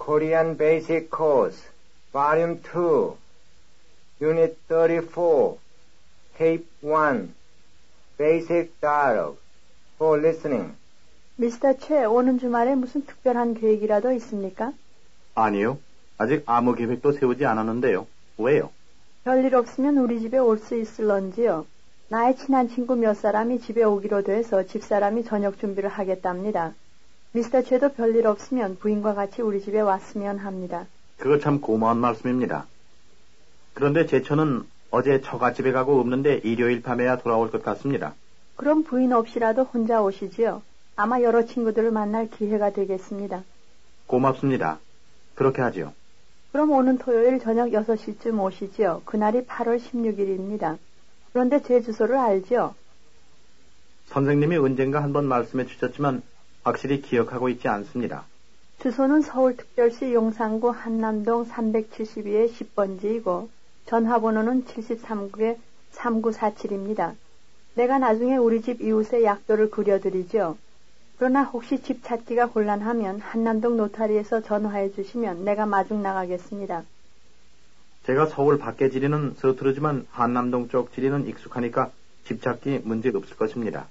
Korean Basic Course, Volume 2, Unit 34, Tape 1, Basic Dialogue, for listening. 미스터 최, 오는 주말에 무슨 특별한 계획이라도 있습니까? 아니요. 아직 아무 계획도 세우지 않았는데요. 왜요? 별일 없으면 우리 집에 올 수 있을런지요? 나의 친한 친구 몇 사람이 집에 오기로 돼서 집사람이 저녁 준비를 하겠답니다. 미스터 최도 별일 없으면 부인과 같이 우리 집에 왔으면 합니다. 그거 참 고마운 말씀입니다. 그런데 제 처는 어제 처갓집에 가고 없는데 일요일 밤에야 돌아올 것 같습니다. 그럼 부인 없이라도 혼자 오시지요? 아마 여러 친구들을 만날 기회가 되겠습니다. 고맙습니다. 그렇게 하지요. 그럼 오는 토요일 저녁 6시쯤 오시지요. 그날이 8월 16일입니다. 그런데 제 주소를 알지요? 선생님이 언젠가 한번 말씀해 주셨지만 확실히 기억하고 있지 않습니다. 주소는 서울특별시 용산구 한남동 372의 10번지이고 전화번호는 73국의 3947입니다. 내가 나중에 우리 집 이웃의 약도를 그려드리죠. 그러나 혹시 집 찾기가 곤란하면 한남동 노타리에서 전화해 주시면 내가 마중 나가겠습니다. 제가 서울 밖에 지리는 서투르지만 한남동 쪽 지리는 익숙하니까 집 찾기 문제 없을 것입니다.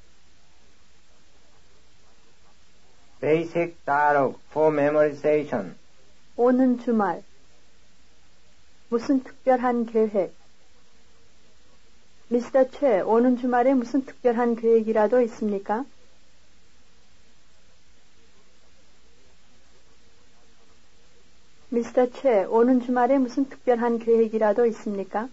Basic Dialogue for Memorization. 오는 주말 무슨 특별한 계획? 미스터 최, 오는 주말에 무슨 특별한 계획이라도 있습니까? 미스터 최, 오는 주말에 무슨 특별한 계획이라도 있습니까?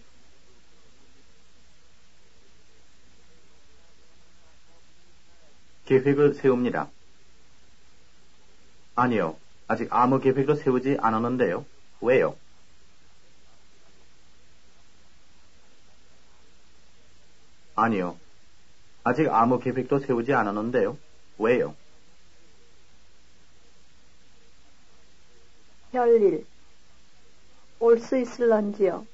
계획을 세웁니다. 아니요. 아직 아무 계획도 세우지 않았는데요. 왜요? 아니요. 아직 아무 계획도 세우지 않았는데요. 왜요? 별일 올 수 있을런지요?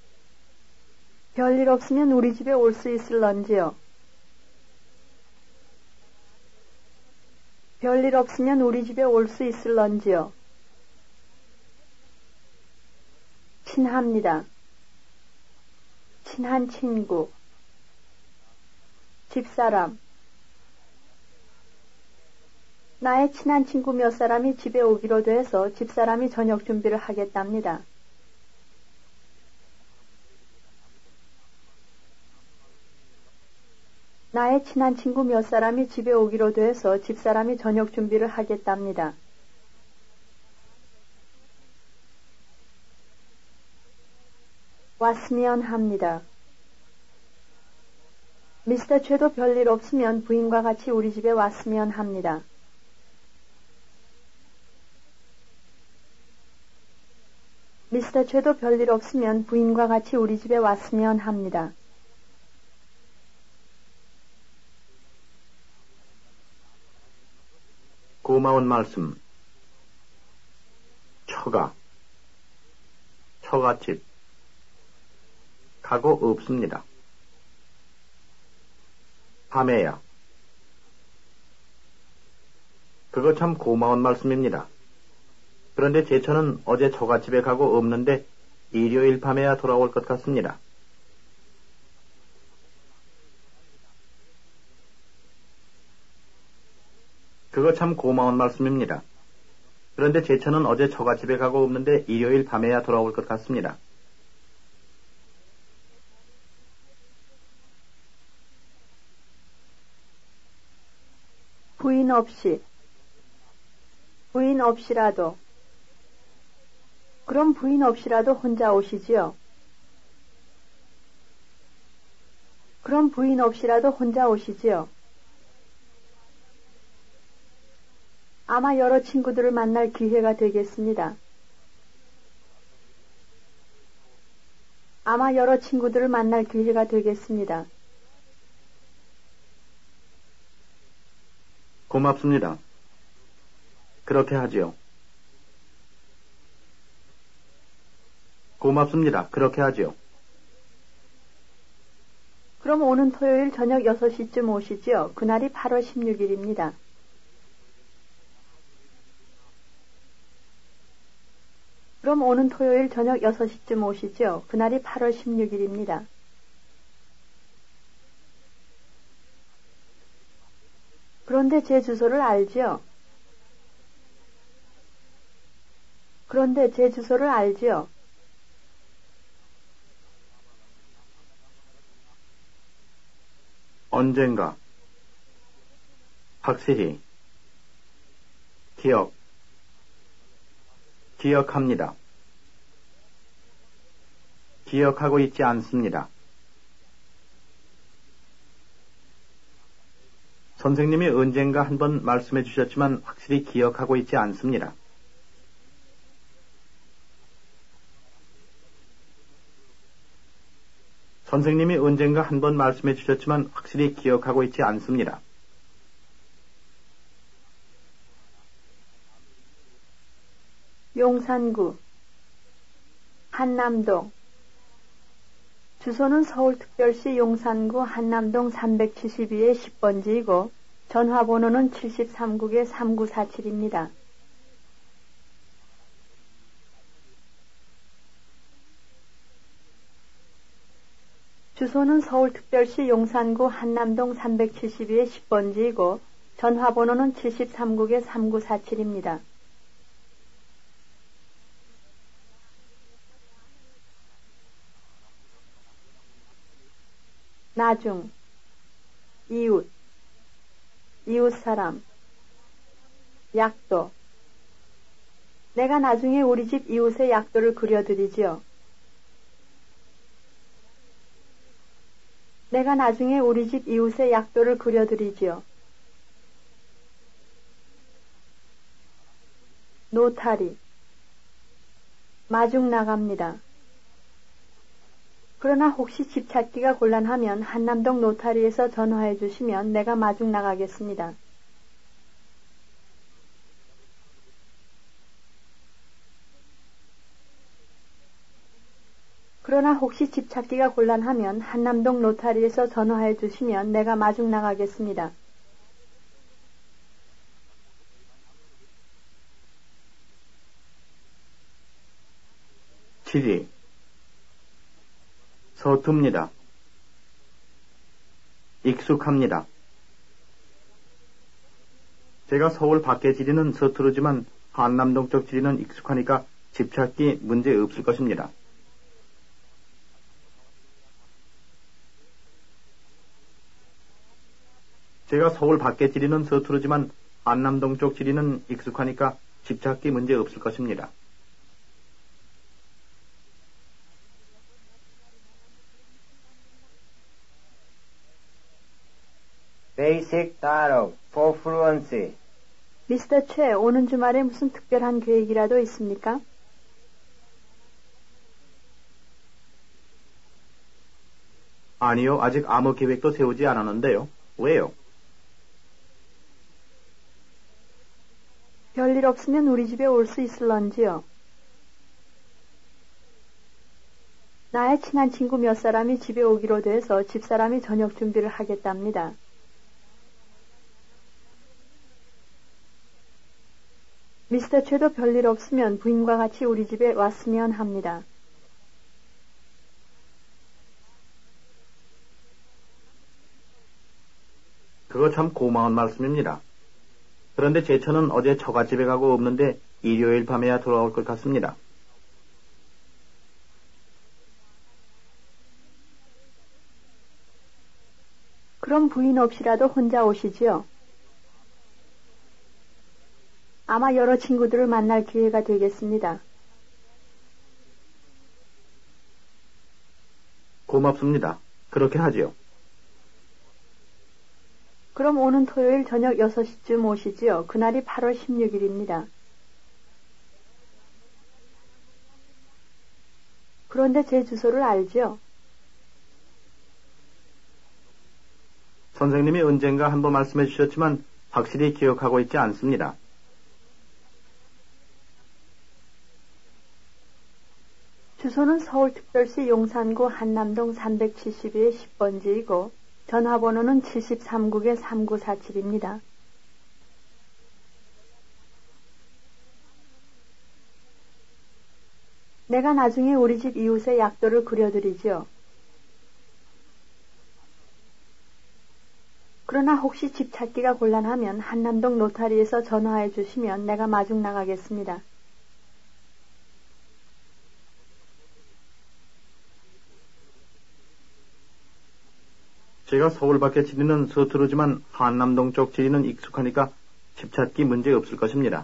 별일 없으면 우리 집에 올 수 있을런지요? 별일 없으면 우리 집에 올 수 있을런지요? 친합니다. 친한 친구. 집사람. 나의 친한 친구 몇 사람이 집에 오기로 돼서 집사람이 저녁 준비를 하겠답니다. 나의 친한 친구 몇 사람이 집에 오기로 돼서 집사람이 저녁 준비를 하겠답니다. 왔으면 합니다. 미스터 최도 별일 없으면 부인과 같이 우리 집에 왔으면 합니다. 미스터 최도 별일 없으면 부인과 같이 우리 집에 왔으면 합니다. 고마운 말씀. 처갓집. 가고 없습니다. 밤에야. 그거 참 고마운 말씀입니다. 그런데 제 처는 어제 처갓집에 가고 없는데 일요일 밤에야 돌아올 것 같습니다. 그거 참 고마운 말씀입니다. 그런데 제 처는 어제 처갓집에 가고 없는데 일요일 밤에야 돌아올 것 같습니다. 부인 없이라도. 그럼 부인 없이라도 혼자 오시지요? 그럼 부인 없이라도 혼자 오시지요? 아마 여러 친구들을 만날 기회가 되겠습니다. 아마 여러 친구들을 만날 기회가 되겠습니다. 고맙습니다. 그렇게 하지요. 고맙습니다. 그렇게 하지요. 그럼 오는 토요일 저녁 6시쯤 오시지요? 그날이 8월 16일입니다. 그럼 오는 토요일 저녁 6시쯤 오시죠. 그날이 8월 16일입니다. 그런데 제 주소를 알지요? 그런데 제 주소를 알지요? 언젠가, 확실히, 기억합니다. 기억하고 있지 않습니다. 선생님이 언젠가 한번 말씀해 주셨지만 확실히 기억하고 있지 않습니다. 선생님이 언젠가 한번 말씀해 주셨지만 확실히 기억하고 있지 않습니다. 용산구, 한남동. 주소는 서울특별시 용산구 한남동 372의 10번지이고 전화번호는 73국의 3947입니다. 주소는 서울특별시 용산구 한남동 372의 10번지이고 전화번호는 73국의 3947입니다. 나중, 이웃사람, 약도. 내가 나중에 우리 집 이웃의 약도를 그려드리지요. 내가 나중에 우리 집 이웃의 약도를 그려드리지요. 노타리, 마중 나갑니다. 그러나 혹시 집 찾기가 곤란하면 한남동 노타리에서 전화해 주시면 내가 마중 나가겠습니다. 그러나 혹시 집 찾기가 곤란하면 한남동 노타리에서 전화해 주시면 내가 마중 나가겠습니다. 지리, 서툽니다. 익숙합니다. 제가 서울 밖의 지리는 서투르지만 한남동 쪽 지리는 익숙하니까 집 찾기 문제 없을 것입니다. 제가 서울 밖의 지리는 서투르지만 한남동 쪽 지리는 익숙하니까 집 찾기 문제 없을 것입니다. Basic Dialogue for Fluency. 미스터 최, 오는 주말에 무슨 특별한 계획이라도 있습니까? 아니요, 아직 아무 계획도 세우지 않았는데요. 왜요? 별일 없으면 우리 집에 올 수 있을런지요? 나의 친한 친구 몇 사람이 집에 오기로 돼서 집사람이 저녁 준비를 하겠답니다. 미스터 최도 별일 없으면 부인과 같이 우리 집에 왔으면 합니다. 그거 참 고마운 말씀입니다. 그런데 제 처는 어제 처갓집에 가고 없는데 일요일 밤에야 돌아올 것 같습니다. 그럼 부인 없이라도 혼자 오시지요? 아마 여러 친구들을 만날 기회가 되겠습니다. 고맙습니다. 그렇게 하지요. 그럼 오는 토요일 저녁 6시쯤 오시지요. 그날이 8월 16일입니다. 그런데 제 주소를 알지요? 선생님이 언젠가 한번 말씀해 주셨지만 확실히 기억하고 있지 않습니다. 주소는 서울특별시 용산구 한남동 372의 10번지이고 전화번호는 73국의 3947입니다. 내가 나중에 우리 집 이웃의 약도를 그려드리죠. 그러나 혹시 집 찾기가 곤란하면 한남동 노타리에서 전화해 주시면 내가 마중 나가겠습니다. 제가 서울 밖에 지리는 서투르지만 한남동 쪽 지리는 익숙하니까 집 찾기 문제 없을 것입니다.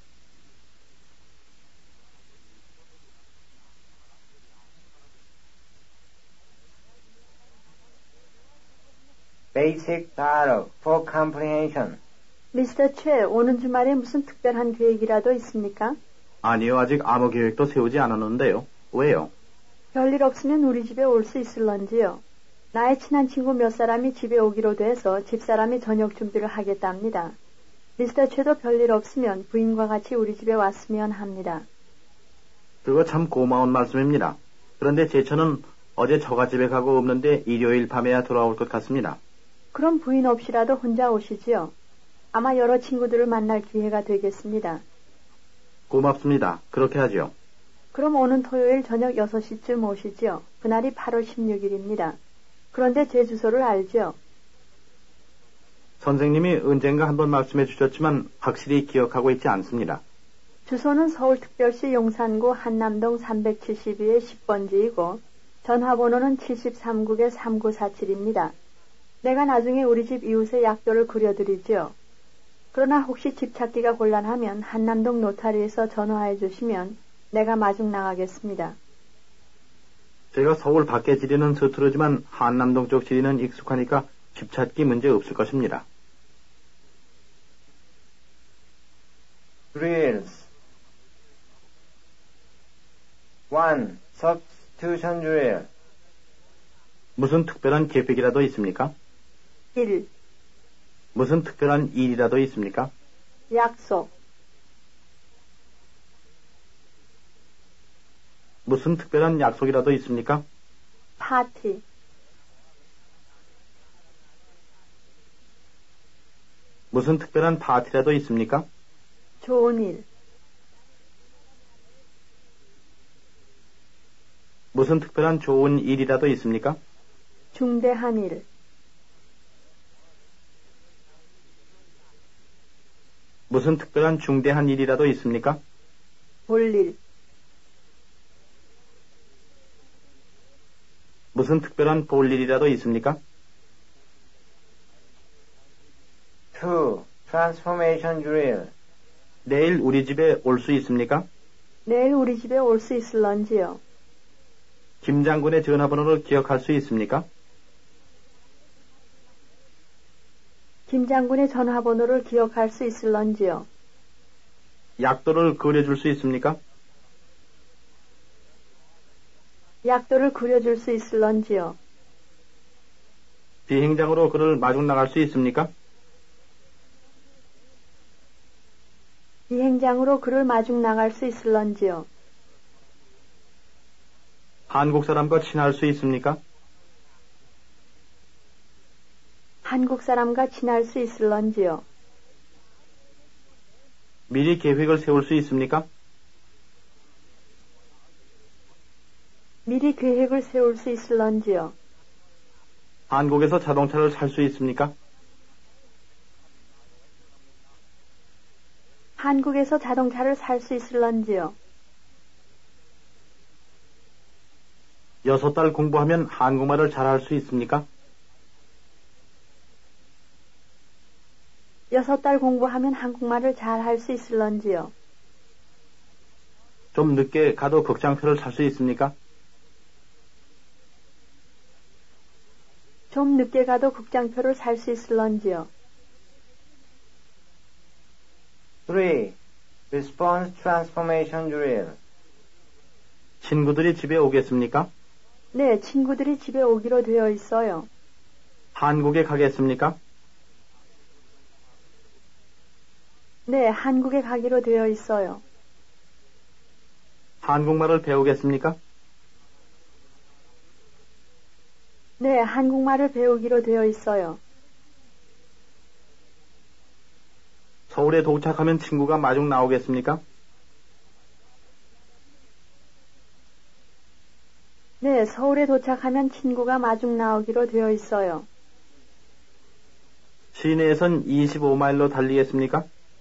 Basic dialogue for comprehension. 미스터 최, 오는 주말에 무슨 특별한 계획이라도 있습니까? 아니요, 아직 아무 계획도 세우지 않았는데요. 왜요? 별일 없으면 우리 집에 올 수 있을런지요. 나의 친한 친구 몇 사람이 집에 오기로 돼서 집사람이 저녁 준비를 하겠답니다. 미스터 최도 별일 없으면 부인과 같이 우리 집에 왔으면 합니다. 그거 참 고마운 말씀입니다. 그런데 제 처는 어제 처갓집에 가고 없는데 일요일 밤에야 돌아올 것 같습니다. 그럼 부인 없이라도 혼자 오시지요. 아마 여러 친구들을 만날 기회가 되겠습니다. 고맙습니다. 그렇게 하죠. 그럼 오는 토요일 저녁 6시쯤 오시지요. 그날이 8월 16일입니다. 그런데 제 주소를 알죠? 선생님이 언젠가 한번 말씀해 주셨지만 확실히 기억하고 있지 않습니다. 주소는 서울특별시 용산구 한남동 372의 10번지이고 전화번호는 73국의 3947입니다. 내가 나중에 우리 집 이웃의 약도를 그려드리죠. 그러나 혹시 집 찾기가 곤란하면 한남동 노타리에서 전화해 주시면 내가 마중 나가겠습니다. 제가 서울 밖에 지리는 서투르지만 한남동 쪽 지리는 익숙하니까 집 찾기 문제 없을 것입니다. Drills. 1. Substitution drill. 무슨 특별한 계획이라도 있습니까? 1. 무슨 특별한 일이라도 있습니까? 약속. 무슨 특별한 약속이라도 있습니까? 파티. 무슨 특별한 파티라도 있습니까? 좋은 일. 무슨 특별한 좋은 일이라도 있습니까? 중대한 일. 무슨 특별한 중대한 일이라도 있습니까? 볼일. 무슨 특별한 볼 일이라도 있습니까? 2. Transformation drill. 내일 우리 집에 올 수 있습니까? 내일 우리 집에 올 수 있을런지요? 김 장군의 전화번호를 기억할 수 있습니까? 김 장군의 전화번호를 기억할 수 있을런지요? 약도를 그려줄 수 있습니까? 약도를 그려줄 수 있을런지요? 비행장으로 그를 마중 나갈 수 있습니까? 비행장으로 그를 마중 나갈 수 있을런지요? 한국 사람과 친할 수 있습니까? 한국 사람과 친할 수 있을런지요? 미리 계획을 세울 수 있습니까? 미리 계획을 세울 수 있을런지요? 한국에서 자동차를 살 수 있습니까? 한국에서 자동차를 살 수 있을런지요? 6달 공부하면 한국말을 잘할 수 있습니까? 6달 공부하면 한국말을 잘 할 수 있을런지요? 좀 늦게 가도 극장표를 살 수 있습니까? 좀 늦게 가도 극장표를 살 수 있을런지요? 3. Response transformation drill. 친구들이 집에 오겠습니까? 네, 친구들이 집에 오기로 되어 있어요. 한국에 가겠습니까? 네, 한국에 가기로 되어 있어요. 한국말을 배우겠습니까? 네, 한국말을 배우기로 되어 있어요. 서울에 도착하면 친구가 마중 나오겠습니까? 네, 서울에 도착하면 친구가 마중 나오기로 되어 있어요. 시내에선 25마일로 달리겠습니까?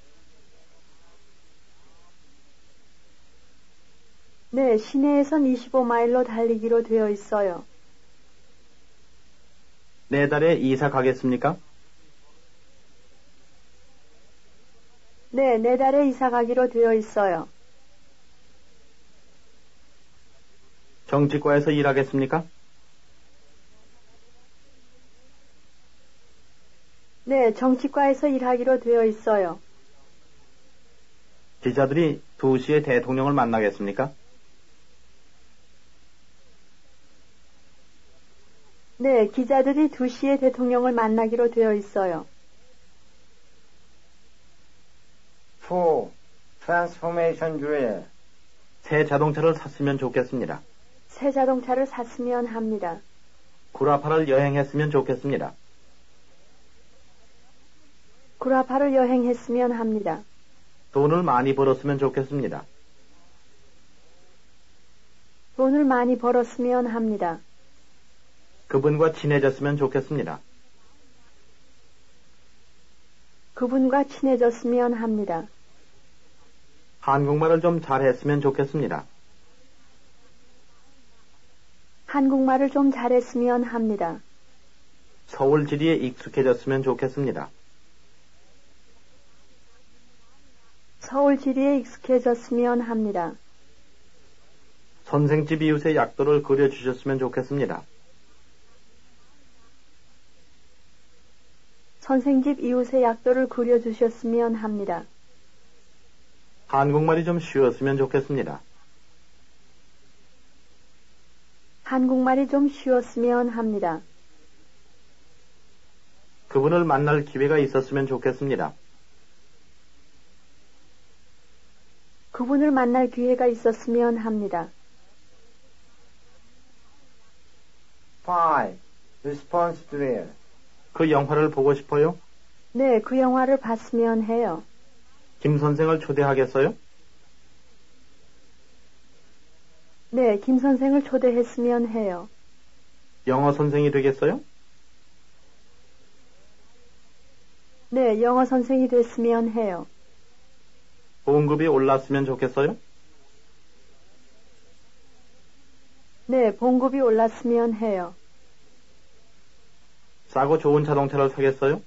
네, 시내에선 25마일로 달리기로 되어 있어요. 내달에 이사 가겠습니까? 네, 내달에 이사 가기로 되어 있어요. 정치과에서 일하겠습니까? 네, 정치과에서 일하기로 되어 있어요. 기자들이 2시에 대통령을 만나겠습니까? 네, 기자들이 2시에 대통령을 만나기로 되어 있어요. 4. Transformation drill. 새 자동차를 샀으면 좋겠습니다. 새 자동차를 샀으면 합니다. 구라파를 여행했으면 좋겠습니다. 구라파를 여행했으면 합니다. 돈을 많이 벌었으면 좋겠습니다. 돈을 많이 벌었으면 합니다. 그분과 친해졌으면 좋겠습니다. 그분과 친해졌으면 합니다. 한국말을 좀 잘했으면 좋겠습니다. 한국말을 좀 잘했으면 합니다. 서울 지리에 익숙해졌으면 좋겠습니다. 서울 지리에 익숙해졌으면 합니다. 선생집 이웃의 약도를 그려주셨으면 좋겠습니다. 선생집 이웃의 약도를 그려주셨으면 합니다. 한국말이 좀 쉬웠으면 좋겠습니다. 한국말이 좀 쉬웠으면 합니다. 그분을 만날 기회가 있었으면 좋겠습니다. 그분을 만날 기회가 있었으면 합니다. 5. Response drill. 그 영화를 보고 싶어요? 네, 그 영화를 봤으면 해요. 김 선생을 초대하겠어요? 네, 김 선생을 초대했으면 해요. 영어 선생이 되겠어요? 네, 영어 선생이 됐으면 해요. 봉급이 올랐으면 좋겠어요? 네, 봉급이 올랐으면 해요. 싸고 좋은 자동차를 사겠어요?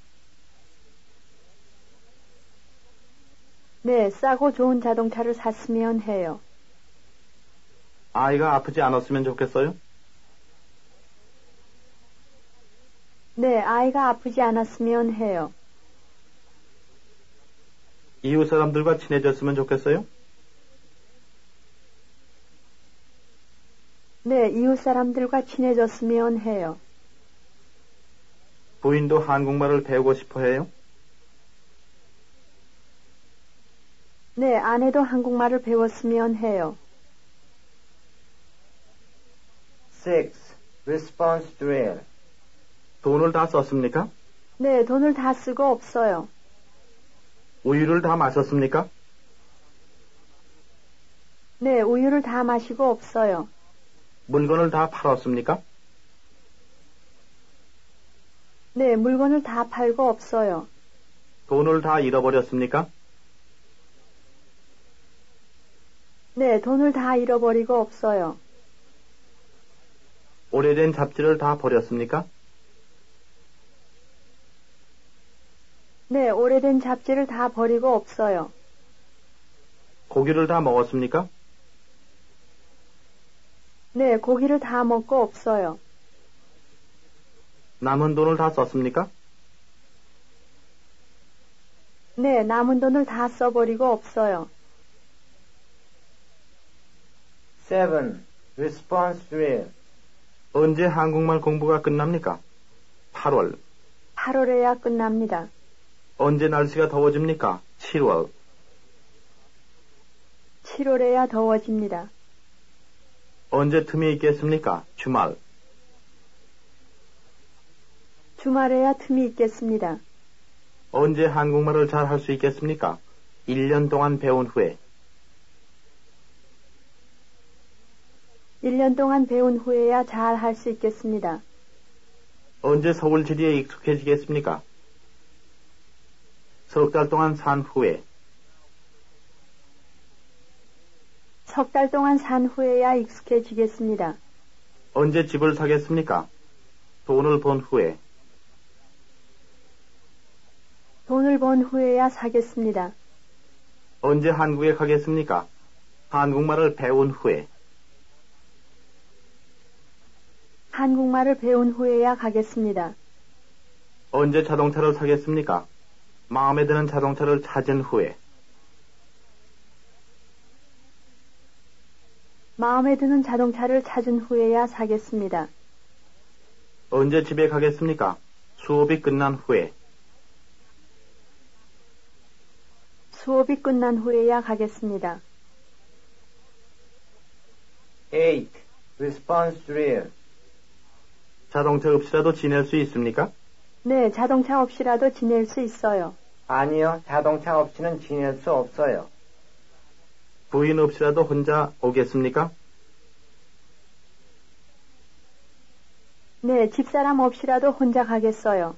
네, 싸고 좋은 자동차를 샀으면 해요. 아이가 아프지 않았으면 좋겠어요? 네, 아이가 아프지 않았으면 해요. 이웃 사람들과 친해졌으면 좋겠어요? 네, 이웃 사람들과 친해졌으면 해요. 부인도 한국말을 배우고 싶어 해요? 네, 아내도 한국말을 배웠으면 해요. 6. Response drill. 돈을 다 썼습니까? 네, 돈을 다 쓰고 없어요. 우유를 다 마셨습니까? 네, 우유를 다 마시고 없어요. 물건을 다 팔았습니까? 네, 물건을 다 팔고 없어요. 돈을 다 잃어버렸습니까? 네, 돈을 다 잃어버리고 없어요. 오래된 잡지를 다 버렸습니까? 네, 오래된 잡지를 다 버리고 없어요. 고기를 다 먹었습니까? 네, 고기를 다 먹고 없어요. 남은 돈을 다 썼습니까? 네, 남은 돈을 다 써버리고 없어요. 7. Response drill. 언제 한국말 공부가 끝납니까? 8월. 8월에야 끝납니다. 언제 날씨가 더워집니까? 7월. 7월에야 더워집니다. 언제 틈이 있겠습니까? 주말. 주말에야 틈이 있겠습니다. 언제 한국말을 잘 할 수 있겠습니까? 1년 동안 배운 후에. 1년 동안 배운 후에야 잘 할 수 있겠습니다. 언제 서울 지리에 익숙해지겠습니까? 석 달 동안 산 후에. 석 달 동안 산 후에야 익숙해지겠습니다. 언제 집을 사겠습니까? 돈을 번 후에. 돈을 번 후에야 사겠습니다. 언제 한국에 가겠습니까? 한국말을 배운 후에. 한국말을 배운 후에야 가겠습니다. 언제 자동차를 사겠습니까? 마음에 드는 자동차를 찾은 후에. 마음에 드는 자동차를 찾은 후에야 사겠습니다. 언제 집에 가겠습니까? 수업이 끝난 후에. 수업이 끝난 후에야 가겠습니다. 8. Response drill. 자동차 없이라도 지낼 수 있습니까? 네, 자동차 없이라도 지낼 수 있어요. 아니요, 자동차 없이는 지낼 수 없어요. 부인 없이라도 혼자 오겠습니까? 네, 집사람 없이라도 혼자 가겠어요.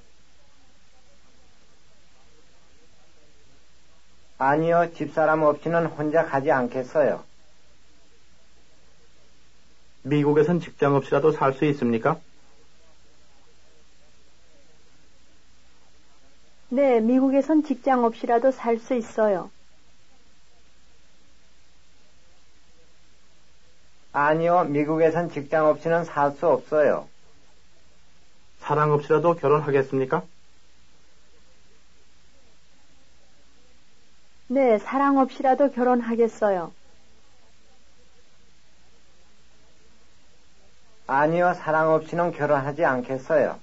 아니요, 집사람 없이는 혼자 가지 않겠어요. 미국에선 직장 없이라도 살 수 있습니까? 네, 미국에선 직장 없이라도 살 수 있어요. 아니요, 미국에선 직장 없이는 살 수 없어요. 사랑 없이라도 결혼하겠습니까? 네, 사랑 없이라도 결혼하겠어요. 아니요, 사랑 없이는 결혼하지 않겠어요.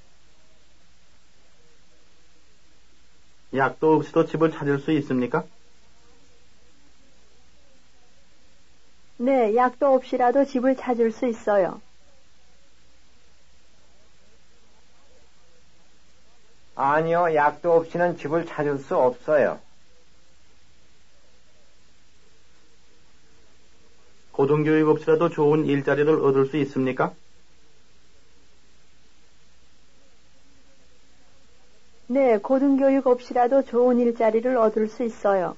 약도 없이도 집을 찾을 수 있습니까? 네, 약도 없이라도 집을 찾을 수 있어요. 아니요, 약도 없이는 집을 찾을 수 없어요. 고등교육 없이라도 좋은 일자리를 얻을 수 있습니까? 네, 고등교육 없이라도 좋은 일자리를 얻을 수 있어요.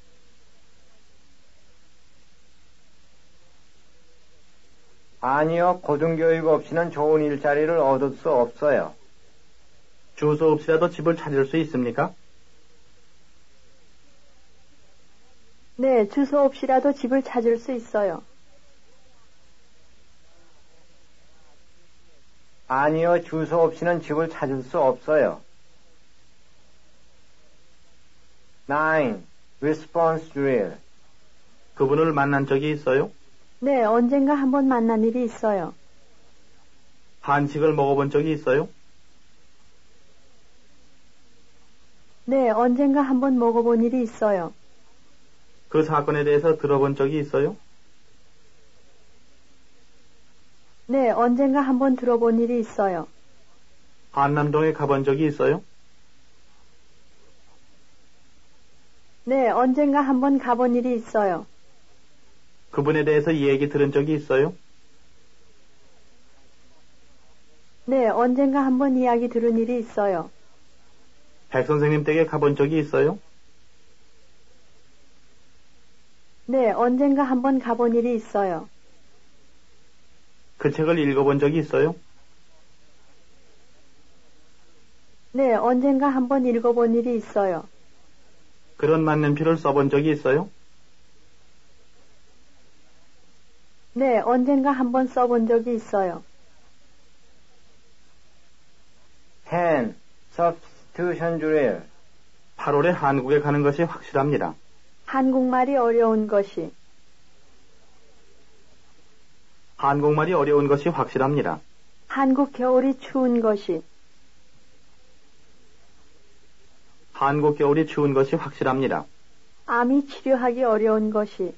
아니요, 고등교육 없이는 좋은 일자리를 얻을 수 없어요. 주소 없이라도 집을 찾을 수 있습니까? 네, 주소 없이라도 집을 찾을 수 있어요. 아니요, 주소 없이는 집을 찾을 수 없어요. 9. Response drill. 그분을 만난 적이 있어요? 네, 언젠가 한번 만난 일이 있어요. 한식을 먹어본 적이 있어요? 네, 언젠가 한번 먹어본 일이 있어요. 그 사건에 대해서 들어본 적이 있어요? 네, 언젠가 한번 들어본 일이 있어요. 한남동에 가본 적이 있어요? 네, 언젠가 한번 가본 일이 있어요. 그분에 대해서 얘기 들은 적이 있어요? 네, 언젠가 한번 이야기 들은 일이 있어요. 백 선생님 댁에 가본 적이 있어요? 네, 언젠가 한번 가본 일이 있어요. 그 책을 읽어본 적이 있어요? 네, 언젠가 한번 읽어본 일이 있어요. 그런 만년필을 써본 적이 있어요? 네, 언젠가 한번 써본 적이 있어요. 10. Substitution drill. 8월에 한국에 가는 것이 확실합니다. 한국말이 어려운 것이. 한국말이 어려운 것이 확실합니다. 한국 겨울이 추운 것이. 한국 겨울이 추운 것이 확실합니다. 암이 치료하기 어려운 것이.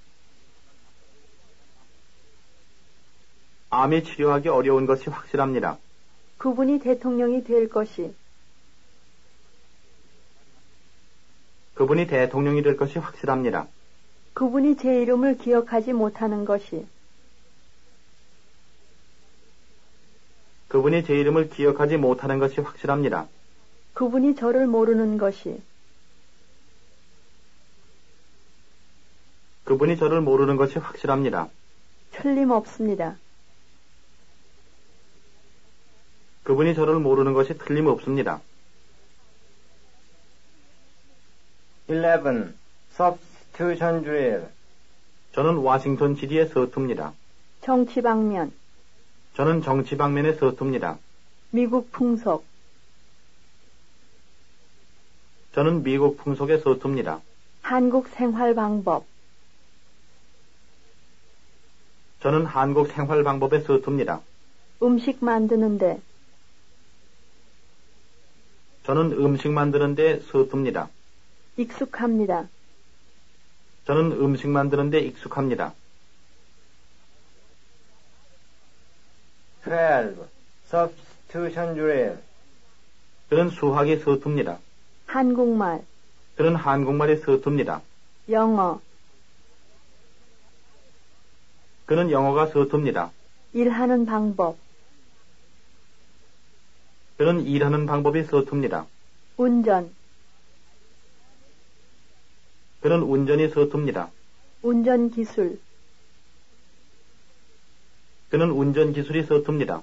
암이 치료하기 어려운 것이 확실합니다. 그분이 대통령이 될 것이. 그분이 대통령이 될 것이 확실합니다. 그분이 제 이름을 기억하지 못하는 것이. 그분이 제 이름을 기억하지 못하는 것이 확실합니다. 그분이 저를 모르는 것이 그분이 저를 모르는 것이 확실합니다. 틀림없습니다. 그분이 저를 모르는 것이 틀림없습니다. 11. Substitution drill. 저는 워싱턴 지리에 서툽니다. 정치 방면, 저는 정치 방면에 서툽니다. 미국 풍속, 저는 미국 풍속에 서툽니다. 한국 생활 방법, 저는 한국 생활 방법에 서툽니다. 음식 만드는데, 저는 음식 만드는 데 서툽니다. 익숙합니다. 저는 음식 만드는 데 익숙합니다. 12. Substitution drill. 저는 수학에 서툽니다. 한국말, 저는 한국말에 서툽니다. 영어, 그는 영어가 서툽니다. 일하는 방법, 그는 일하는 방법이 서툽니다. 운전, 그는 운전이 서툽니다. 운전 기술, 그는 운전 기술이 서툽니다.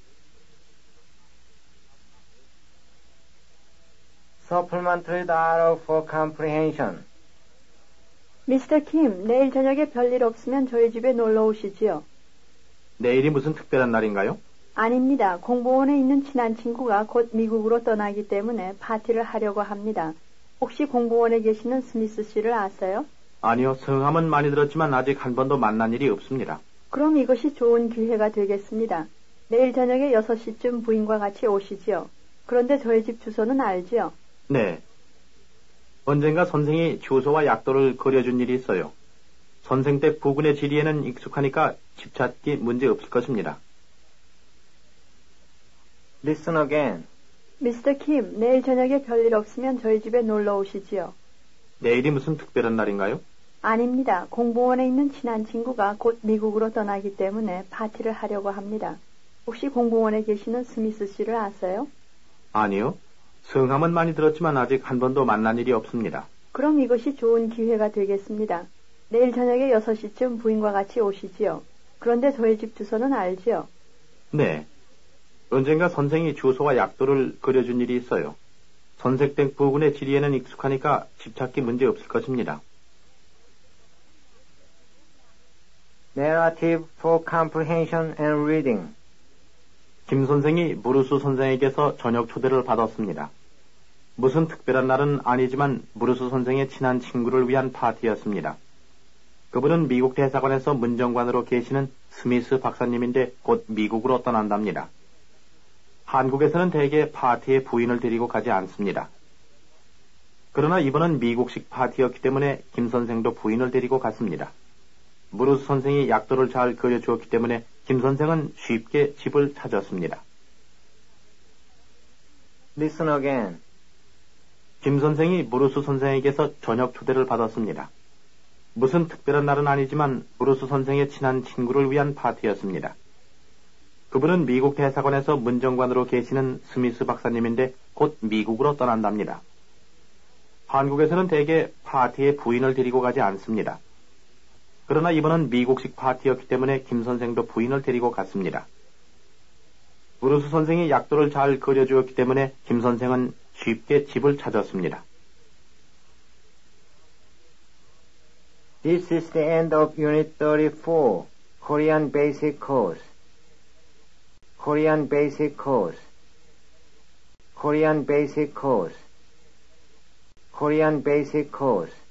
Supplementary dialogue for comprehension. 미스터 킴, 내일 저녁에 별일 없으면 저희 집에 놀러 오시지요. 내일이 무슨 특별한 날인가요? 아닙니다. 공보원에 있는 친한 친구가 곧 미국으로 떠나기 때문에 파티를 하려고 합니다. 혹시 공보원에 계시는 스미스 씨를 아세요? 아니요, 성함은 많이 들었지만 아직 한 번도 만난 일이 없습니다. 그럼 이것이 좋은 기회가 되겠습니다. 내일 저녁에 6시쯤 부인과 같이 오시지요. 그런데 저희 집 주소는 알지요? 네. 언젠가 선생이 주소와 약도를 그려준 일이 있어요. 선생 댁 부근의 지리에는 익숙하니까 집 찾기 문제 없을 것입니다. Listen again. 미스터 킴, 내일 저녁에 별일 없으면 저희 집에 놀러 오시지요. 내일이 무슨 특별한 날인가요? 아닙니다. 공보원에 있는 친한 친구가 곧 미국으로 떠나기 때문에 파티를 하려고 합니다. 혹시 공보원에 계시는 스미스 씨를 아세요? 아니요. 성함은 많이 들었지만 아직 한 번도 만난 일이 없습니다. 그럼 이것이 좋은 기회가 되겠습니다. 내일 저녁에 6시쯤 부인과 같이 오시지요. 그런데 저희 집 주소는 알지요? 네. 언젠가 선생이 주소와 약도를 그려준 일이 있어요. 선생 댁 부근의 지리에는 익숙하니까 집 찾기 문제 없을 것입니다. Narrative for comprehension and reading. 김 선생이 무르수 선생에게서 저녁 초대를 받았습니다. 무슨 특별한 날은 아니지만 무르수 선생의 친한 친구를 위한 파티였습니다. 그분은 미국 대사관에서 문정관으로 계시는 스미스 박사님인데 곧 미국으로 떠난답니다. 한국에서는 대개 파티에 부인을 데리고 가지 않습니다. 그러나 이번은 미국식 파티였기 때문에 김 선생도 부인을 데리고 갔습니다. 무르수 선생이 약도를 잘 그려주었기 때문에 김 선생은 쉽게 집을 찾았습니다. Listen again. 김 선생이 무르수 선생에게서 저녁 초대를 받았습니다. 무슨 특별한 날은 아니지만 무르수 선생의 친한 친구를 위한 파티였습니다. 그분은 미국 대사관에서 문정관으로 계시는 스미스 박사님인데 곧 미국으로 떠난답니다. 한국에서는 대개 파티에 부인을 데리고 가지 않습니다. 그러나 이번은 미국식 파티였기 때문에 김 선생도 부인을 데리고 갔습니다. 무르수 선생이 약도를 잘 그려주었기 때문에 김 선생은 쉽게 집을 찾았습니다. This is the end of Unit 34, Korean Basic Course. Korean Basic Course. Korean Basic Course. Korean Basic Course.